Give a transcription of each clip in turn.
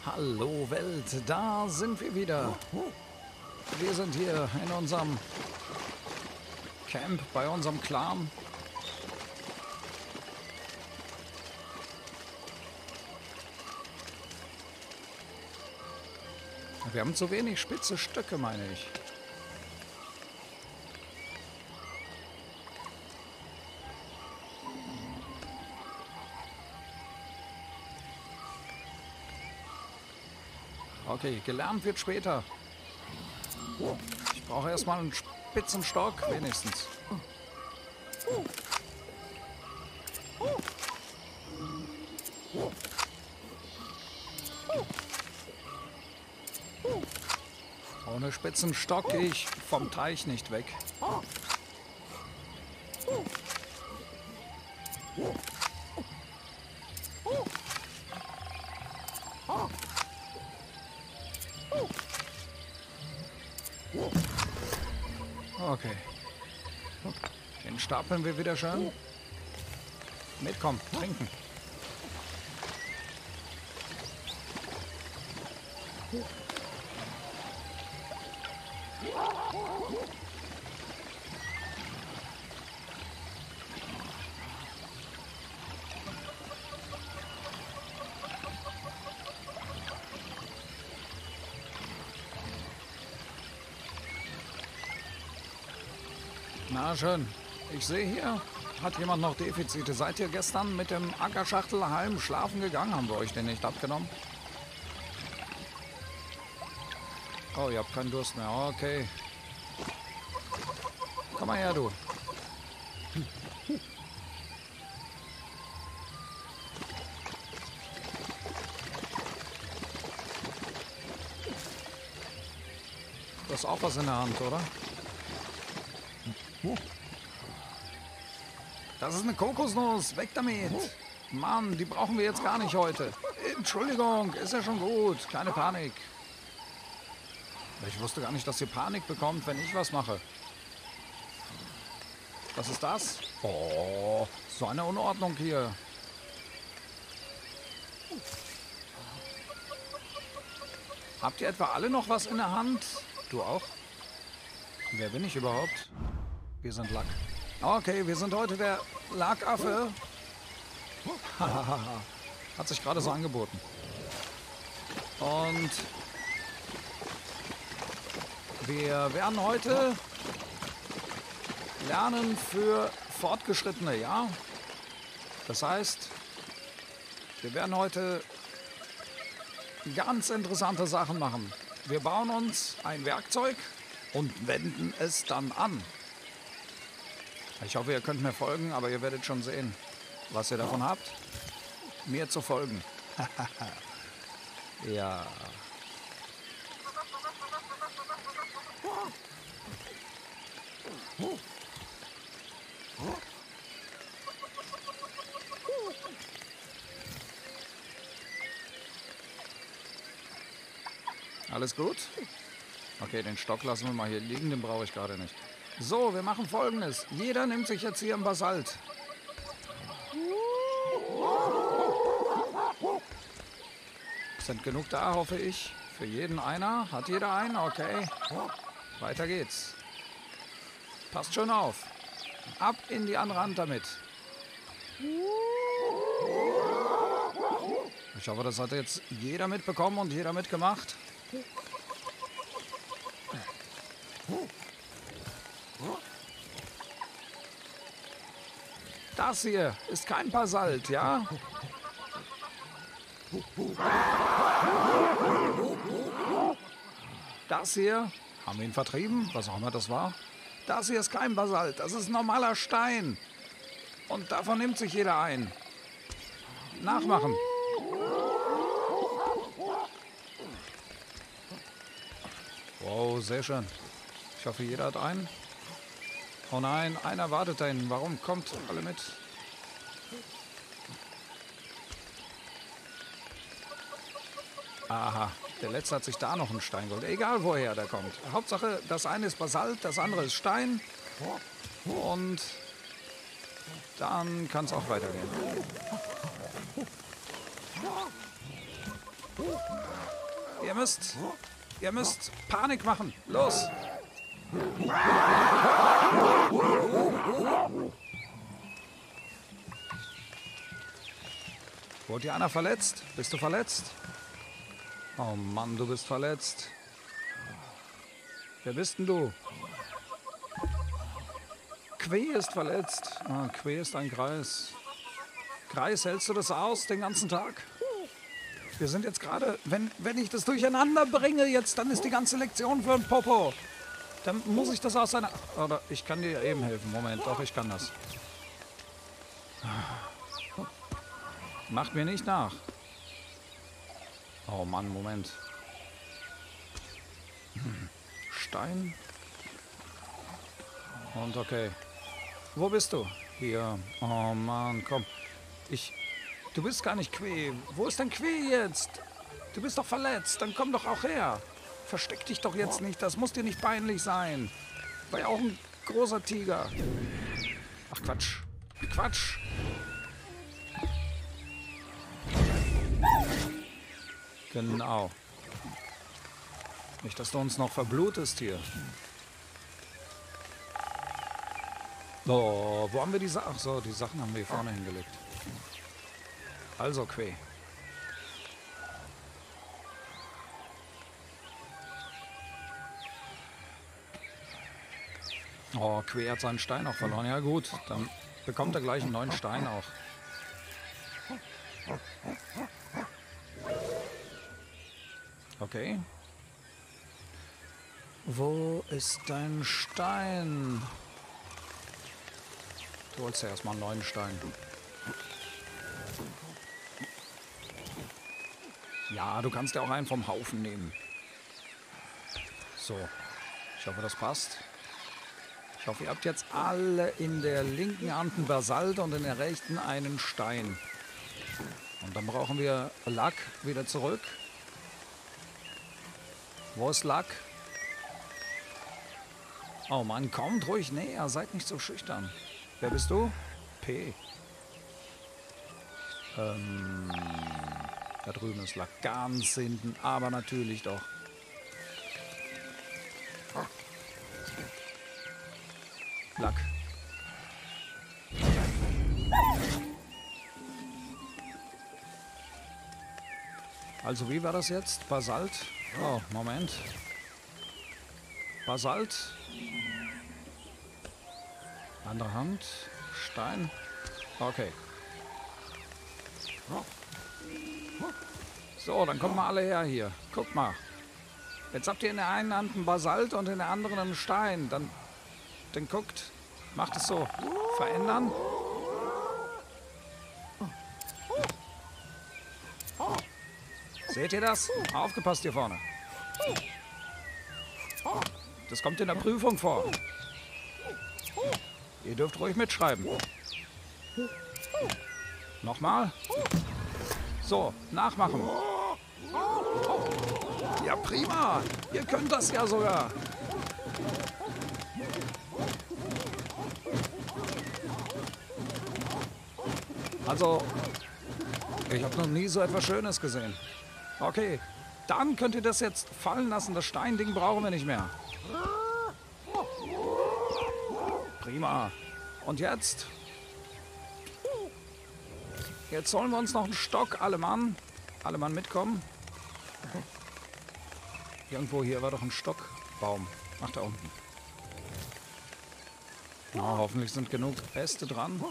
Hallo Welt, da sind wir wieder. Wir sind hier in unserem Camp bei unserem Clan. Wir haben zu wenig spitze Stöcke, meine ich. Okay, gelernt wird später. Ich brauche erstmal einen spitzen Stock, wenigstens. Ohne spitzen Stock gehe ich vom Teich nicht weg. Okay. Den stapeln wir wieder schön. Mitkommen, trinken. Na schön. Ich sehe hier, hat jemand noch Defizite. Seid ihr gestern mit dem Ackerschachtelhalm schlafen gegangen? Haben wir euch den nicht abgenommen? Oh, ihr habt keinen Durst mehr. Okay. Komm mal her, du. Du hast auch was in der Hand, oder? Das ist eine Kokosnuss. Weg damit. Mann, die brauchen wir jetzt gar nicht heute. Entschuldigung, ist ja schon gut. Keine Panik. Ich wusste gar nicht, dass ihr Panik bekommt, wenn ich was mache. Was ist das? Oh, so eine Unordnung hier. Habt ihr etwa alle noch was in der Hand? Du auch? Wer bin ich überhaupt? Wir sind Lack. Okay, wir sind heute der Lackaffe. Hat sich gerade so angeboten. Und wir werden heute lernen für Fortgeschrittene, ja? Das heißt, wir werden heute ganz interessante Sachen machen. Wir bauen uns ein Werkzeug und wenden es dann an. Ich hoffe, ihr könnt mir folgen, aber ihr werdet schon sehen, was ihr davon habt, mir zu folgen. Ja. Alles gut? Okay, den Stock lassen wir mal hier liegen, den brauche ich gerade nicht. So, wir machen Folgendes. Jeder nimmt sich jetzt hier einen Basalt. Sind genug da, hoffe ich. Für jeden einer. Hat jeder einen? Okay. Weiter geht's. Passt schon auf. Ab in die andere Hand damit. Ich hoffe, das hat jetzt jeder mitbekommen und jeder mitgemacht. Das hier ist kein Basalt, ja? Das hier, haben wir ihn vertrieben, was auch immer das war. Das hier ist kein Basalt, das ist normaler Stein. Und davon nimmt sich jeder ein. Nachmachen. Wow, sehr schön. Ich hoffe, jeder hat einen. Oh nein, einer wartet da hinten. Warum? Kommt alle mit. Aha, der Letzte hat sich da noch einen Stein geholt. Egal, woher der kommt. Hauptsache, das eine ist Basalt, das andere ist Stein. Und dann kann es auch weitergehen. Ihr müsst Panik machen. Los! Wurde dir einer verletzt? Bist du verletzt? Oh Mann, du bist verletzt. Wer bist denn du? Quee ist verletzt. Ah, Quee ist ein Greis. Greis, hältst du das aus den ganzen Tag? Wir sind jetzt gerade, wenn ich das durcheinander bringe jetzt, dann ist die ganze Lektion für ein Popo. Dann muss ich das aus seiner... Oder ich kann dir eben helfen. Moment, doch, ich kann das. Macht mir nicht nach. Oh Mann, Moment. Stein. Und okay. Wo bist du? Hier. Oh Mann, komm. Du bist gar nicht Quee. Wo ist denn Quee jetzt? Du bist doch verletzt. Dann komm doch auch her. Versteck dich doch jetzt nicht. Das muss dir nicht peinlich sein. War ja auch ein großer Tiger. Ach, Quatsch. Quatsch. Genau. Nicht, dass du uns noch verblutest hier. Oh, wo haben wir die Sachen? Ach so, die Sachen haben wir hier vorne hingelegt. Also, Quee. Oh, Quee hat seinen Stein auch verloren. Ja gut, dann bekommt er gleich einen neuen Stein auch. Okay. Wo ist dein Stein? Du holst ja erstmal einen neuen Stein. Ja, du kannst ja auch einen vom Haufen nehmen. So. Ich hoffe, das passt. Ich hoffe, ihr habt jetzt alle in der linken Hand einen Basalt und in der rechten einen Stein. Und dann brauchen wir Lack wieder zurück. Wo ist Lack? Oh Mann, kommt ruhig näher, seid nicht so schüchtern. Wer bist du? P. Da drüben ist Lack, ganz hinten, aber natürlich doch. Lack. Also wie war das jetzt? Basalt? Oh, Moment. Basalt. Andere Hand. Stein. Okay. So, dann kommen wir alle her hier. Guckt mal. Jetzt habt ihr in der einen Hand einen Basalt und in der anderen einen Stein. Dann guckt. Macht es so. Verändern. Seht ihr das? Aufgepasst hier vorne. Das kommt in der Prüfung vor. Ihr dürft ruhig mitschreiben. Nochmal. So, nachmachen. Ja, prima. Ihr könnt das ja sogar. Also, ich habe noch nie so etwas Schönes gesehen. Okay, dann könnt ihr das jetzt fallen lassen. Das Steinding brauchen wir nicht mehr. Prima. Und jetzt? Jetzt holen wir uns noch einen Stock, alle Mann. Alle Mann mitkommen. Irgendwo hier war doch ein Stockbaum. Ach, da unten. Na, hoffentlich sind genug Äste dran.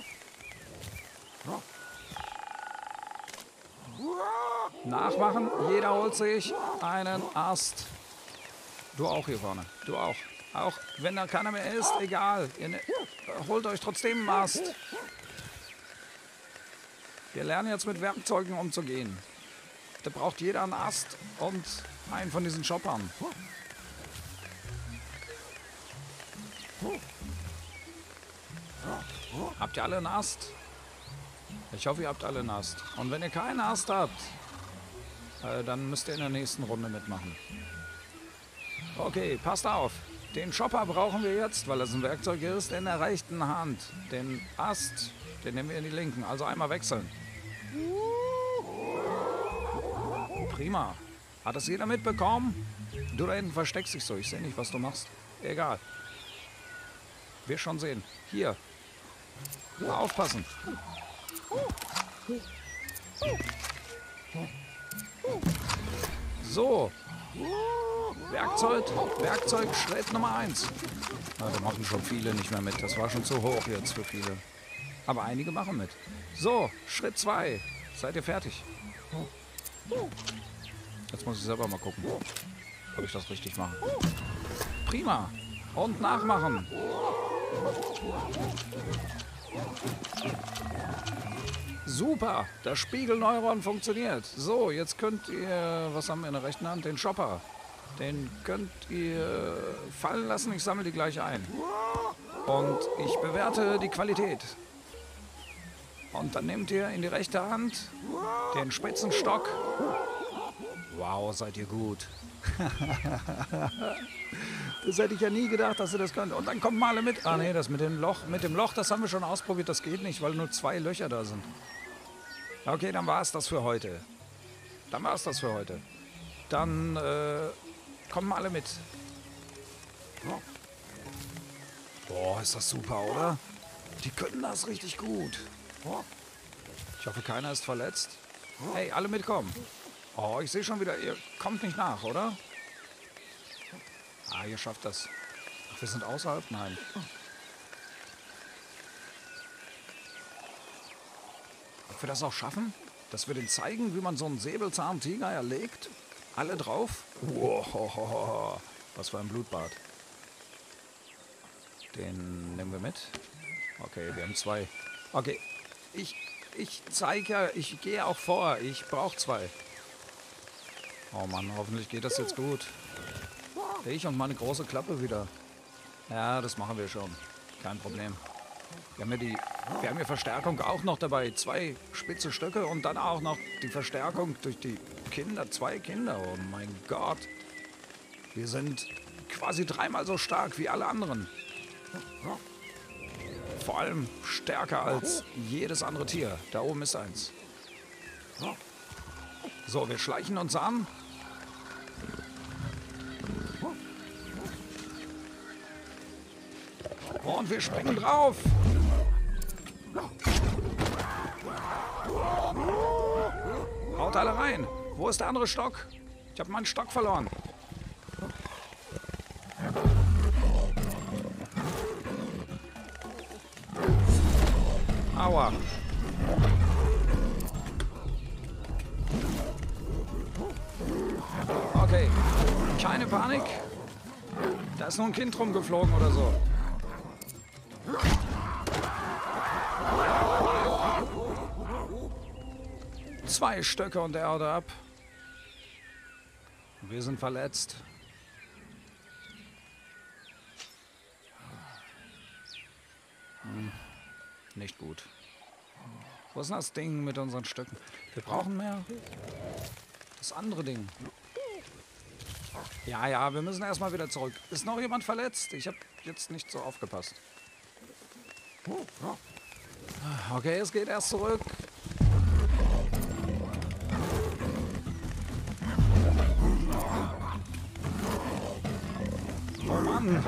Nachmachen. Jeder holt sich einen Ast. Du auch hier vorne. Du auch. Auch wenn da keiner mehr ist, egal. Ihr holt euch trotzdem einen Ast. Wir lernen jetzt mit Werkzeugen umzugehen. Da braucht jeder einen Ast und einen von diesen Choppern. Habt ihr alle einen Ast? Ich hoffe, ihr habt alle einen Ast. Und wenn ihr keinen Ast habt, dann müsst ihr in der nächsten Runde mitmachen. Okay, passt auf. Den Chopper brauchen wir jetzt, weil es ein Werkzeug ist, in der rechten Hand. Den Ast, den nehmen wir in die linken. Also einmal wechseln. Prima. Hat das jeder mitbekommen? Du da hinten versteckst dich so. Ich sehe nicht, was du machst. Egal. Wir schon sehen. Hier. Mal aufpassen. So. Werkzeug, Schritt Nummer 1. Na, da machen schon viele nicht mehr mit. Das war schon zu hoch jetzt für viele. Aber einige machen mit. So, Schritt 2. Seid ihr fertig? Jetzt muss ich selber mal gucken, ob ich das richtig mache. Prima. Und nachmachen. Super. Das Spiegelneuron funktioniert. So, jetzt könnt ihr... Was haben wir in der rechten Hand? Den Chopper. Den könnt ihr fallen lassen. Ich sammle die gleich ein. Und ich bewerte die Qualität. Und dann nehmt ihr in die rechte Hand den spitzen Stock. Wow, seid ihr gut. Das hätte ich ja nie gedacht, dass ihr das könnt. Und dann kommt mal alle mit. Ah nee, das mit dem Loch, das haben wir schon ausprobiert. Das geht nicht, weil nur 2 Löcher da sind. Okay, dann war es das für heute. Dann kommen mal alle mit. Boah, ist das super, oder? Die können das richtig gut. Ich hoffe, keiner ist verletzt. Hey, alle mitkommen. Oh, ich sehe schon wieder, ihr kommt nicht nach, oder? Ah, ihr schafft das. Ach, wir sind außerhalb? Nein. Ob wir das auch schaffen? Dass wir denen zeigen, wie man so einen Säbelzahntiger erlegt? Alle drauf? Wow, was für ein Blutbad. Den nehmen wir mit. Okay, wir haben 2. Okay, ich zeige ja, ich gehe auch vor. Ich brauche 2. Oh Mann, hoffentlich geht das jetzt gut. Ich und meine große Klappe wieder. Ja, das machen wir schon. Kein Problem. Wir haben hier Verstärkung auch noch dabei. 2 spitze Stöcke und dann auch noch die Verstärkung durch die Kinder. 2 Kinder. Oh mein Gott. Wir sind quasi 3-mal so stark wie alle anderen. Vor allem stärker als jedes andere Tier. Da oben ist eins. So, wir schleichen uns an. Und wir springen drauf. Haut alle rein. Wo ist der andere Stock? Ich habe meinen Stock verloren. Aua. Okay, keine Panik. Da ist nur ein Kind rumgeflogen oder so. Zwei Stöcke und er haut ab. Wir sind verletzt. Nicht gut. Wo ist denn das Ding mit unseren Stöcken? Wir brauchen mehr. Das andere Ding. Ja, wir müssen erstmal wieder zurück. Ist noch jemand verletzt? Ich habe jetzt nicht so aufgepasst. Okay, es geht erst zurück. Oh Mann.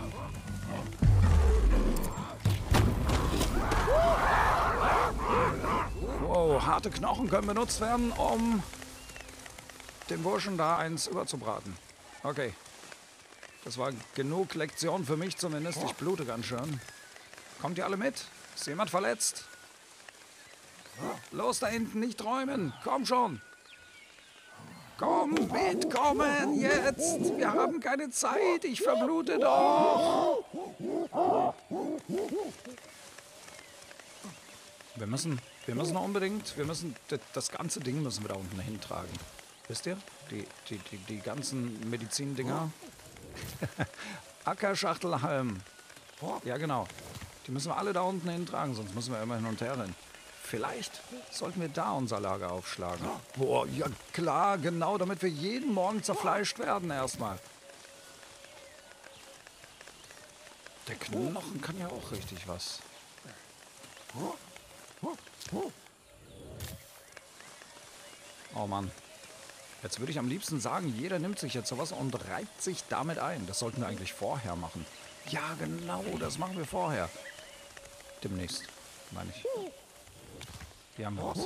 Wow, harte Knochen können benutzt werden, um dem Burschen da eins überzubraten. Okay. Das war genug Lektion für mich zumindest. Ich blute ganz schön. Kommt ihr alle mit? Ist jemand verletzt? Los da hinten, nicht träumen. Komm schon. Komm, mitkommen jetzt. Wir haben keine Zeit. Ich verblute doch. Wir müssen unbedingt, das ganze Ding müssen wir da unten hintragen. Wisst ihr? Die ganzen Medizindinger. Ackerschachtelhalm. Ja, genau. Die müssen wir alle da unten hintragen, sonst müssen wir immer hin und her rennen. Vielleicht sollten wir da unser Lager aufschlagen. Boah, ja klar, genau, damit wir jeden Morgen zerfleischt werden erstmal. Der Knochen kann ja auch richtig was. Oh Mann. Jetzt würde ich am liebsten sagen, jeder nimmt sich jetzt sowas und reibt sich damit ein. Das sollten wir eigentlich vorher machen. Ja, genau, das machen wir vorher. Demnächst, meine ich. Hier haben wir was.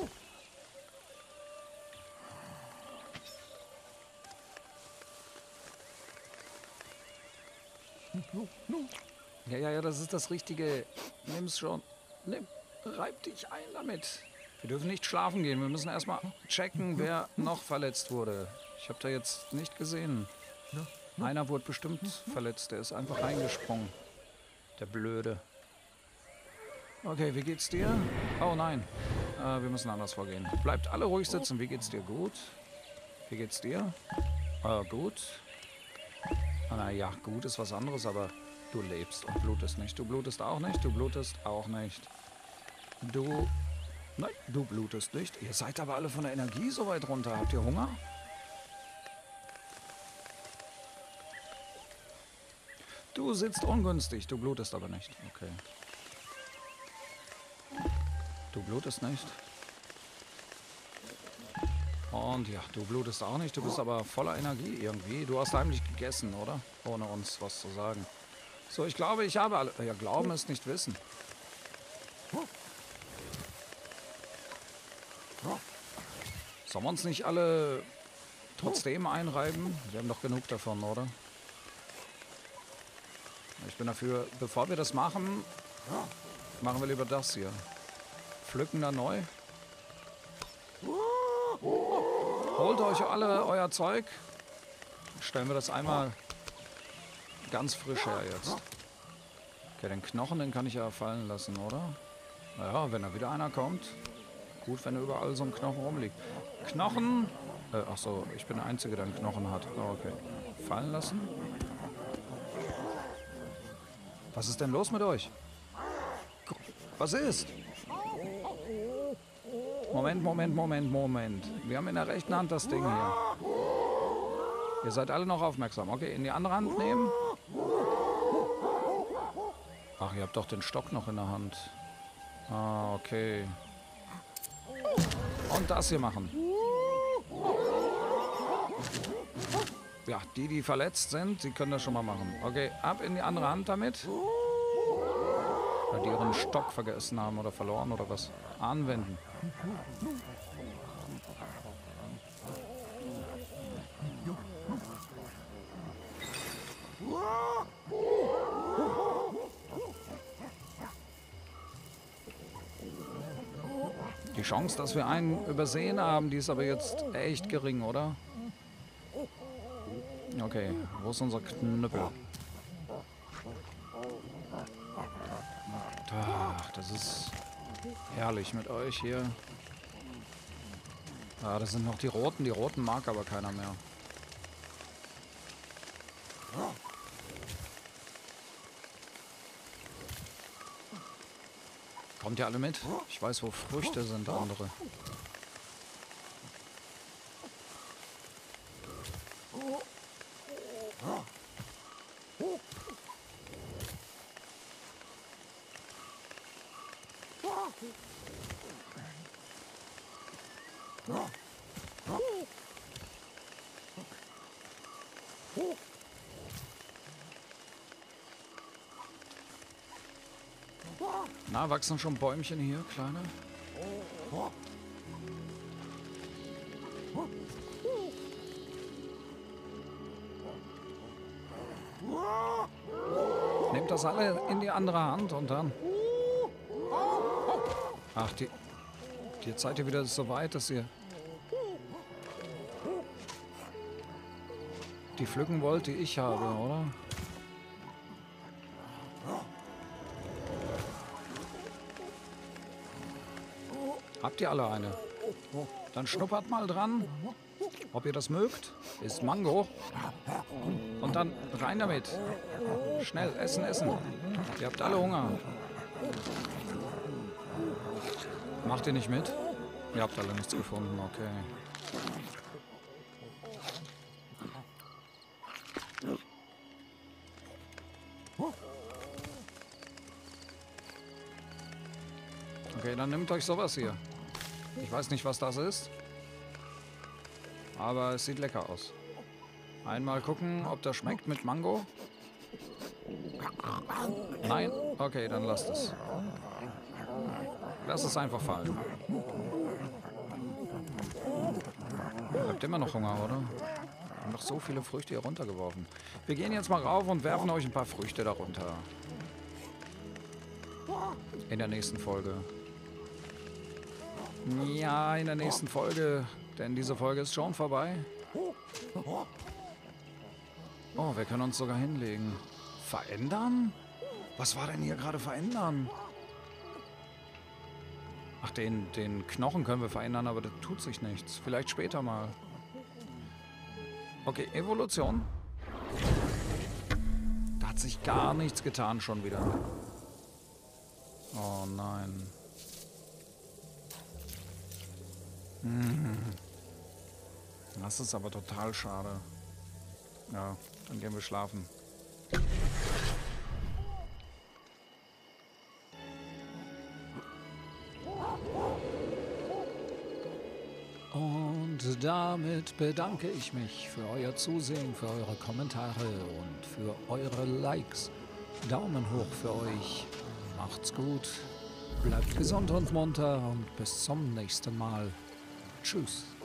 Ja, das ist das Richtige. Nimm's schon. Nimm, reib dich ein damit. Wir dürfen nicht schlafen gehen. Wir müssen erstmal checken, wer noch verletzt wurde. Ich habe da jetzt nicht gesehen. Einer wurde bestimmt verletzt. Der ist einfach reingesprungen. Der Blöde. Okay, wie geht's dir? Oh nein. Wir müssen anders vorgehen. Bleibt alle ruhig sitzen. Wie geht's dir? Gut. Wie geht's dir? Gut. Naja, gut ist was anderes, aber du lebst und blutest nicht. Du blutest auch nicht. Du blutest auch nicht. Nein, du blutest nicht. Ihr seid aber alle von der Energie so weit runter. Habt ihr Hunger? Du sitzt ungünstig. Du blutest aber nicht. Okay. Du blutest nicht. Und ja, du blutest auch nicht. Du bist aber voller Energie irgendwie. Du hast heimlich gegessen, oder? Ohne uns was zu sagen. So, ich glaube, ich habe alle... Ja, Glauben ist nicht Wissen. Sollen wir uns nicht alle trotzdem einreiben? Wir haben doch genug davon, oder? Ich bin dafür, bevor wir das machen, machen wir lieber das hier. Pflücken da neu. Holt euch alle euer Zeug. Stellen wir das einmal ganz frisch her jetzt. Okay, den Knochen, den kann ich ja fallen lassen, oder? Naja, wenn da wieder einer kommt. Gut, wenn überall so ein Knochen rumliegt. Knochen. Achso, ich bin der Einzige, der einen Knochen hat. Oh, okay. Fallen lassen. Was ist denn los mit euch? Was ist? Moment. Wir haben in der rechten Hand das Ding hier. Ihr seid alle noch aufmerksam. Okay, in die andere Hand nehmen. Ach, ihr habt doch den Stock noch in der Hand. Ah, okay. Und das hier machen. Ja, die verletzt sind, die können das schon mal machen. Okay, ab in die andere Hand damit. Weil die ihren Stock vergessen haben oder verloren oder was. Anwenden. Die Chance, dass wir einen übersehen haben, die ist aber jetzt echt gering, oder? Okay, wo ist unser Knüppel? Ach, das ist herrlich mit euch hier. Ah, das sind noch die Roten. Die Roten mag aber keiner mehr. Kommt ihr alle mit? Ich weiß, wo Früchte sind, andere. Na, wachsen schon Bäumchen hier, kleine? Nehmt das alle in die andere Hand und dann... Ach, jetzt seid ihr wieder so weit, dass ihr... die pflücken wollt, die ich habe, oder? Habt ihr alle eine? Dann schnuppert mal dran, ob ihr das mögt. Ist Mango. Und dann rein damit. Schnell, essen. Ihr habt alle Hunger. Macht ihr nicht mit? Ihr habt alle nichts gefunden, okay. Okay, dann nehmt euch sowas hier. Ich weiß nicht, was das ist. Aber es sieht lecker aus. Einmal gucken, ob das schmeckt mit Mango. Nein? Okay, dann lasst es. Lass es einfach fallen. Habt immer noch Hunger, oder? Wir haben noch so viele Früchte hier runtergeworfen. Wir gehen jetzt mal rauf und werfen euch ein paar Früchte darunter. In der nächsten Folge. Ja, in der nächsten Folge. Denn diese Folge ist schon vorbei. Oh, wir können uns sogar hinlegen. Verändern? Was war denn hier gerade verändern? Ach, den Knochen können wir verändern, aber das tut sich nichts. Vielleicht später mal. Okay, Evolution. Da hat sich gar nichts getan schon wieder. Oh nein. Das ist aber total schade. Ja, dann gehen wir schlafen. Und damit bedanke ich mich für euer Zusehen, für eure Kommentare und für eure Likes. Daumen hoch für euch. Macht's gut. Bleibt gesund und munter und bis zum nächsten Mal. Tschüss.